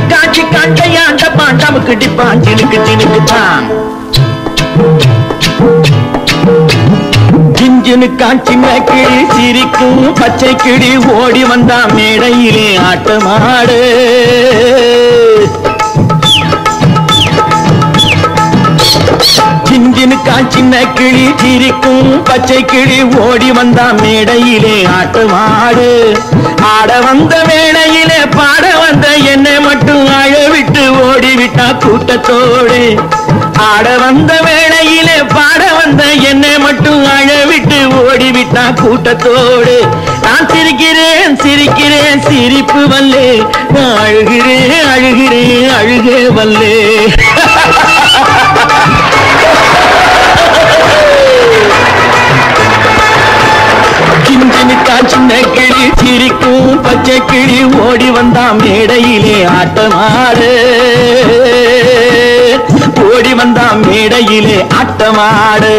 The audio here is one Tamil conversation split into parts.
காட்சி காட்டையாண்ட பாண்டாமுக்கு டிப்பான் சினுக்கு சினுக்கு தான் ஜிஞ்சனு காட்சி கிளி சிரிக்கும் பச்சை கிளி ஓடி வந்தா மேடையிலே ஆட்டமாடு ஜிஞ்சினு காட்சின்ன கிளி சிரிக்கும் பச்சை கிளி ஓடி வந்தா மேடையிலே ஆட்டமாடு ஆட வந்த வேளையிலே பாட வந்த என்னை மட்டும் அழவிட்டு ஓடிவிட்டா கூட்டத்தோடு ஆட வந்த வேளையிலே பாட வந்த என்னை மட்டும் அழவிட்டு ஓடிவிட்டா கூட்டத்தோடு நான் சிரிக்கிறேன் சிரிக்கிறேன் சிரிப்பு வல்லே நான் அழுகிறேன் அழுகிறேன் அழுகே வல்லே சின்ன கிளி சிரிக்கும் பச்சை கிளி ஓடி வந்தா மேடையிலே ஆட்டமாடு ஓடி வந்தா மேடையிலே ஆட்டமாடு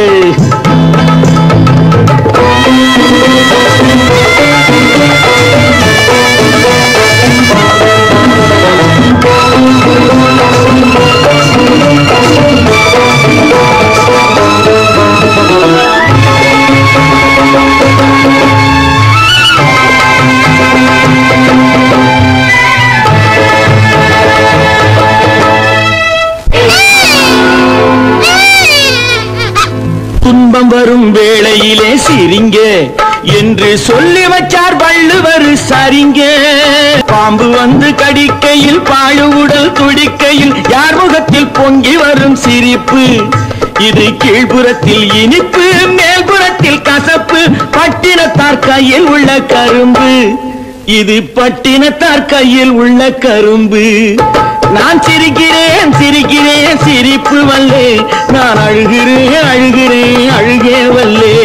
துன்பம் வரும் வேளையிலே சிரிங்க என்று சொல்லி வச்சார் வள்ளுவர் சரிங்க பாம்பு வந்து கடிக்கையில் பாழு உடல் துடிக்கையில் யார் முகத்தில் பொங்கி வரும் சிரிப்பு இது கீழ்புறத்தில் இனிப்பு மேல்புறத்தில் கசப்பு பட்டினத்தார் கையில் உள்ள கரும்பு இது பட்டினத்தார் கையில் உள்ள கரும்பு நான் சிரிக்கிறேன் சிரிக்கிறேன் சிரிப்பு வல்லே நான் அழுகிறேன் அழுகிறேன் அழுகே வல்லே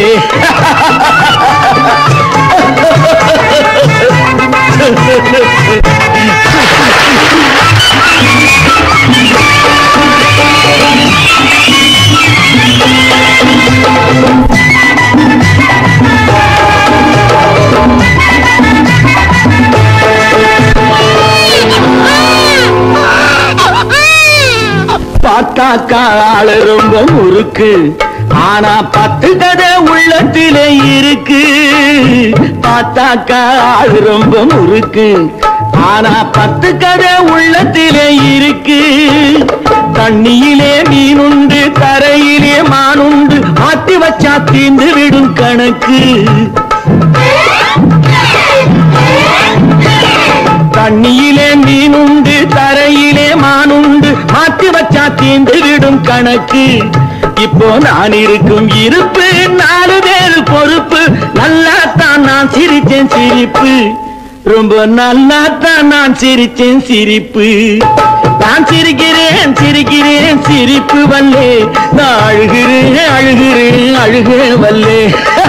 பார்த்தாக்கா ஆளு ரொம்ப முறுக்கு ஆனா 10 கதை உள்ளத்திலே இருக்கு பார்த்தாக்கா ஆளு ரொம்ப முறுக்கு ஆனா 10 கதை உள்ளத்திலே இருக்கு தண்ணியிலே மீனுண்டு தரையிலே மானுண்டு மாத்தி வச்சா தீந்து விடும் கணக்கு தண்ணியிலே மீனுண்டு தரையிலே மானுண்டு மாத்தி வச்சா தீந்து விடும் கணக்கு இப்போ நான் இருக்கும் இருப்பு 4 பேர் பொறுப்பு நல்லாத்தான் நான் சிரிச்சேன் சிரிப்பு ரொம்ப நல்லாத்தான் நான் சிரிச்சேன் சிரிப்பு நான் சிரிக்கிறேன் சிரிக்கிறேன் சிரிப்பு வல்லே நான் அழுகிறேன் அழுகிறேன் அழுகே வல்லே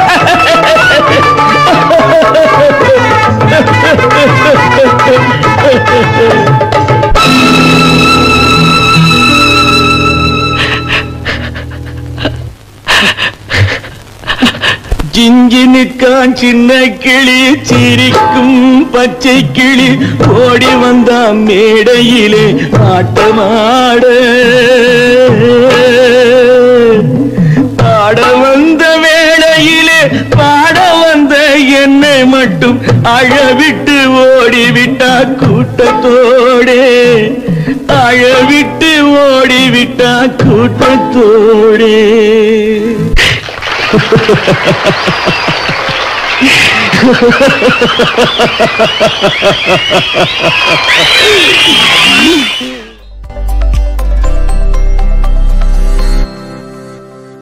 ஜிஞ்சினுக்கான் சின்ன கிளி சிரிக்கும் பச்சை கிளி ஓடி வந்தா மேடையிலே ஆட்டமாட பாட வந்த வேளையிலே பாட வந்த என்னை மட்டும் அழவிட்டு ஓடிவிட்டா கூட்டத்தோடே அழவிட்டு ஓடிவிட்டா கூட்டத்தோடே